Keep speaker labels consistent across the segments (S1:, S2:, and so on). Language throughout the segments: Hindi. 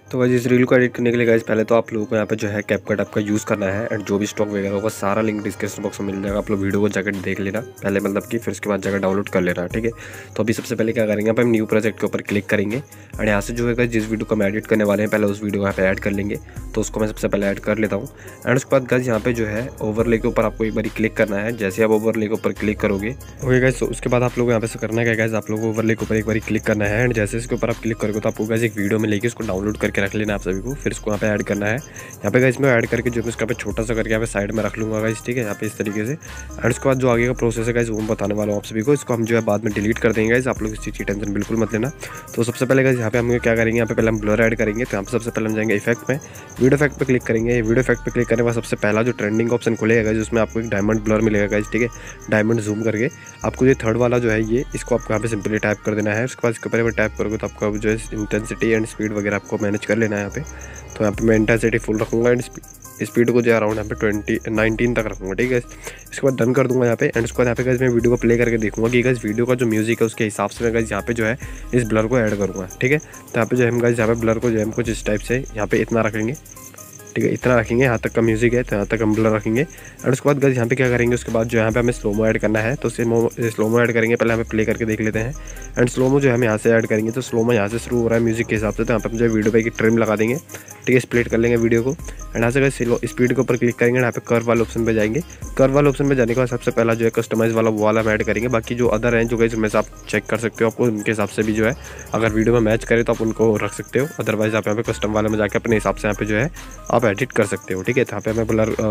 S1: तो गाइस इस रील को एडिट करने के लिए गाइस पहले तो आप लोगों को यहाँ पे जो है कैपकट आपका यूज़ करना है एंड जो भी स्टॉक वगैरह होगा सारा लिंक डिस्क्रिप्शन बॉक्स में मिल जाएगा। आप लोग वीडियो को जाकर देख लेना पहले, मतलब कि फिर उसके बाद जाकर डाउनलोड कर लेना, ठीक है। तो अभी सबसे पहले क्या करेंगे, यहाँ पे हम न्यू प्रोजेक्ट के ऊपर क्लिक करेंगे एंड यहाँ से जो है जिस वीडियो को हम एडिट करने वाले हैं पहले उस वीडियो को यहाँ पे ऐड कर लेंगे। तो उसको मैं सबसे पहले ऐड कर लेता हूँ एंड उसके बाद गाइस यहाँ पे जो है ओवरले के ऊपर आपको एक बार क्लिक करना है। जैसे आप ओवरले के ऊपर क्लिक करोगे ओके गाइस, तो उसके बाद आप लोग यहाँ पे करना है गाइस, आप लोग ओवरले के ऊपर एक बार क्लिक करना है एंड जैसे इसके ऊपर आप क्लिक करोगे तो आपको गाइस एक वीडियो में लेके उसको डाउनलोड करके रख लेना आप सभी को। फिर इसको यहाँ पे ऐड करना है। यहाँ पे गाइस मैं ऐड करके जो इसका पे छोटा सा करके यहाँ पे साइड में रख लूँगा गाइस, ठीक है, यहाँ पे इस तरीके से। एंड उसके बाद जो आगे का प्रोसेस है गाइस वो मैं बताने वाला हूँ आप सभी को। इसको हम जो है बाद में डिलीट कर देंगे गाइस, आप लोग इस चीज़ की टेंशन बिल्कुल मत लेना। तो सबसे पहले गाइस यहाँ पे हम क्या करेंगे, यहाँ पे पहले हम ब्लर ऐड करेंगे। तो यहाँ पे सबसे पहले हम जाएंगे इफेक्ट में, वीडियो इफेक्ट पे क्लिक करेंगे। वीडियो इफेक्ट पे क्लिक करने के बाद सबसे पहला जो ट्रेंडिंग ऑप्शन खुलेगा गाइस उसमें आपको एक डायमंड ब्लर मिलेगा गाइस, ठीक है। डायमंड जूम करके आपको ये थर्ड वाला जो है ये इसको आपको यहाँ पे सिंपली टाइप कर देना है। उसके बाद इसके ऊपर टाइप करोगे तो आपका जो है इंटेंसिटी एंड स्पीड वगैरह आपको मैनेज कर लेना है यहाँ पे। तो यहाँ पे मैं इंटेंसिटी फुल रखूँगा एंड स्पीड को जो है अराउंड यहाँ पे 19 तक रखूँगा, ठीक है। इसके बाद डन कर दूँगा यहाँ पे एंड उसके बाद यहाँ पे गाइस मैं वीडियो को प्ले करके देखूँगा कि गाइस वीडियो का जो म्यूजिक है उसके हिसाब से मैं गाइस यहाँ पे जो है इस ब्लर को ऐड करूँगा, ठीक है। तो यहाँ पे जो है हम गाइस यहाँ पे ब्लर को जो है हम कुछ इस टाइप से यहाँ पे इतना रखेंगे, ठीक है, इतना रखेंगे। यहाँ तक का म्यूजिक है तो यहाँ तक हम ब्लर रखेंगे एंड उसके बाद गाइस यहाँ पे क्या करेंगे, उसके बाद जो यहाँ पे हमें स्लोमो ऐड करना है। तो स्लोमो ऐड करेंगे, पहले हमें प्ले करके देख लेते हैं एंड स्लोमो जो है हम यहाँ से ऐड करेंगे। तो स्लोमो यहाँ से शुरू हो रहा है म्यूजिक के हिसाब से, तो यहाँ पे हम जो है वीडियो पे एक ट्रिम लगा देंगे, ठीक है, स्प्लिट कर लेंगे वीडियो को एंड यहाँ से गाइस स्पीड के ऊपर क्लिक करेंगे। यहाँ पे कर्व वाले ऑप्शन पे जाएंगे। कर्व वाले ऑप्शन पे जाने के बाद सबसे पहला जो है कस्टमाइज वाला वो वाला हम ऐड करेंगे। बाकी जो अदर हैं जो गाइस उनमें से आप चेक कर सकते हो, आपको उनके हिसाब से भी जो है अगर वीडियो में मैच करे तो आप उनको रख सकते हो। अदरवाइज आप यहाँ पे कस्टम वाले में जाकर अपने हिसाब से यहाँ पे जो है आप एडिट कर सकते हो, ठीक है। तो यहाँ पे मैं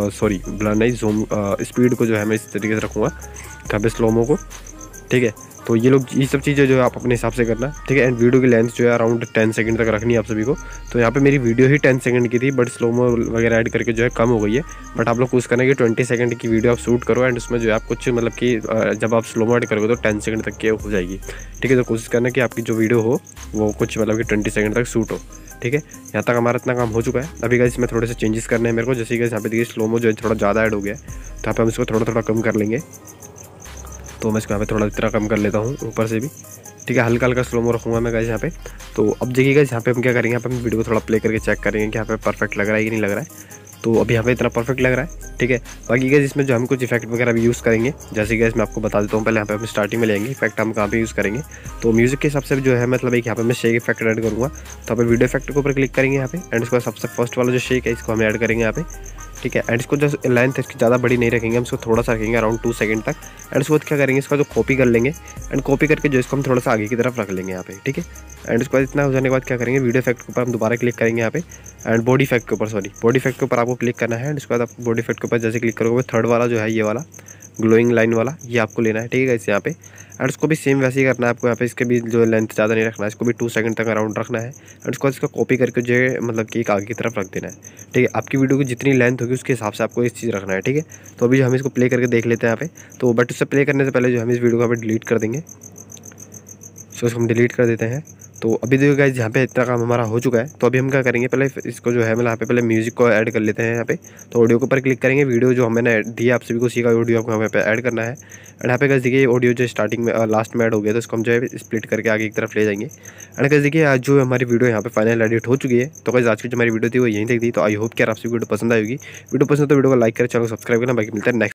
S1: ब्लर नहीं जूम स्पीड को जो है मैं इस तरीके से रखूँगा, यहाँ पे स्लोमो को, ठीक है। तो ये सब चीज़ें जो है आप अपने हिसाब से करना, ठीक है। एंड वीडियो की लेंथ जो है अराउंड 10 सेकंड तक रखनी है आप सभी को। तो यहाँ पे मेरी वीडियो ही 10 सेकंड की थी बट स्लोमो वगैरह ऐड करके जो है कम हो गई है। बट आप लोग कोशिश करना कि 20 सेकंड की वीडियो आप शूट करो एंड उसमें जो है आप कुछ मतलब कि जब आप स्लोमो ऐड करोगे तो 10 सेकंड तक की हो जाएगी, ठीक है। तो कोशिश करना कि आपकी जो वीडियो हो वो कुछ मतलब कि 20 सेकंड तक शूट हो, ठीक है। यहाँ तक हमारा इतना काम हो चुका है। अभी गाइस इसमें थोड़े से चेंजेस करने हैं मेरे को, जैसे कि यहाँ पे देखिए स्लोमो जो है थोड़ा ज़्यादा ऐड हो गया है, तो यहाँ पे हम इसको थोड़ा थोड़ा कम कर लेंगे। तो मैं इसको यहाँ पे थोड़ा इतना कम कर लेता हूँ ऊपर से भी, ठीक है। हल्का हल्का स्लोमो रखूँगा मैं गाइस यहाँ पे। तो अब देखिए गाइस यहाँ पे हम क्या करेंगे, यहाँ पे हम वीडियो को थोड़ा प्ले करके चेक करेंगे कि यहाँ पे परफेक्ट लग रहा है कि नहीं लग रहा है। तो अभी यहाँ पे इतना परफेक्ट लग रहा है, ठीक है। बाकी गाइस इसमें जो हम कुछ इफेक्ट वगैरह भी यूज़ करेंगे, जैसे गाइस मैं आपको बता देता हूँ। पहले यहाँ पे हम स्टार्टिंग में लेंगे इफेक्ट हम कहाँ पे यूज़ करेंगे। तो म्यूजिक के हिसाब से जो है मतलब एक यहाँ पे मैं शेक इफेक्ट ऐड करूँगा। तो यहाँ पे वीडियो इफेक्ट के ऊपर क्लिक करेंगे यहाँ पे एंड इसको सबसे फर्स्ट वाला जो शेक है इसको हम ऐड करेंगे यहाँ पे, ठीक है। एंड इसको जो लेंथ है इसकी ज़्यादा बड़ी नहीं रखेंगे, हम इसको थोड़ा सा रखेंगे अराउंड 2 सेकंड तक। एंड उसके बाद क्या करेंगे, इसका जो कॉपी कर लेंगे एंड कॉपी करके जो इसको हम थोड़ा सा आगे की तरफ रख लेंगे यहाँ पे, ठीक है। एंड उसके बाद इतना हो जाने के बाद क्या करेंगे, वीडियो इफेक्ट के ऊपर हम दोबारा क्लिक करेंगे यहाँ पे एंड बॉडी इफेक्ट के ऊपर बॉडी इफेक्ट के ऊपर आपको क्लिक करना है। एंड उसके बाद आप बॉडी इफेक्ट के ऊपर जैसे क्लिक करोगे थर्ड वाला जो है ये वाला ग्लोइंग लाइन वाला ये आपको लेना है, ठीक है, इस यहाँ पे। एंड उसको भी सेम वैसे ही करना है आपको। यहाँ पे इसके भी जो लेंथ ज़्यादा नहीं रखना है, इसको भी 2 सेकंड तक अराउंड रखना है। एंड उसको इसको कॉपी करके जो है मतलब कि एक आगे की तरफ रख देना है, ठीक है। आपकी वीडियो की जितनी लेंथ होगी उसके हिसाब से आपको इस चीज़ रखना है, ठीक है। तो अभी हम इसको प्ले करके देख लेते हैं यहाँ पे। तो बट उससे प्ले करने से पहले जो हम इस वीडियो को यहाँ पे डिलीट कर देंगे, सो इसको हम डिलीट कर देते हैं। तो अभी देखो गाइस यहाँ पे इतना काम हमारा हो चुका है। तो अभी हम क्या करेंगे, पहले इसको जो है मतलब यहाँ पे पहले म्यूजिक को ऐड कर लेते हैं यहाँ पे। तो ऑडियो के ऊपर क्लिक करेंगे, वीडियो जो मैंने दिया आप सभी को उसी का ऑडियो आपको यहाँ पे ऐड करना है। एंड यहाँ पे गाइस देखिए ऑडियो जो स्टार्टिंग में लास्ट में ऐड हो गया, तो इसको हम जो है स्प्लिट करके आगे की तरफ ले जाएंगे। एंड गाइस देखिए आज जो हमारी वीडियो यहाँ पे फाइनल एडिट हो चुकी है। तो गाइस आज की जो हमारी वीडियो थी वो यहीं तक थी। तो आई होप कि आप सभी वीडियो पसंद आएगी। वीडियो पसंद तो वीडियो को लाइक करें, चैनल को सब्सक्राइब करना। बाकी मिलता है नेक्स्ट